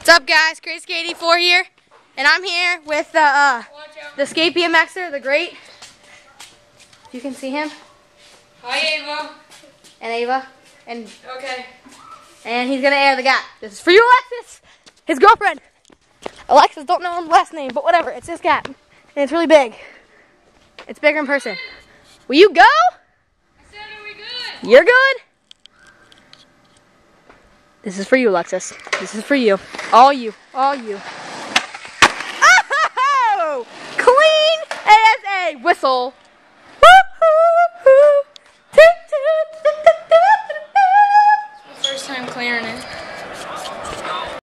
What's up, guys? Crazy84 here, and I'm here with the theskatebmxer, the great. You can see him. Hi, Ava. And Ava. And okay. And he's gonna air the guy. This is for you, Alexis. His girlfriend. Alexis, don't know his last name, but whatever. It's this cat, and it's really big. It's bigger in person. Will you go? I said, are we good? You're good. This is for you, Alexis. This is for you. All you. All you. Oh! Clean as a whistle.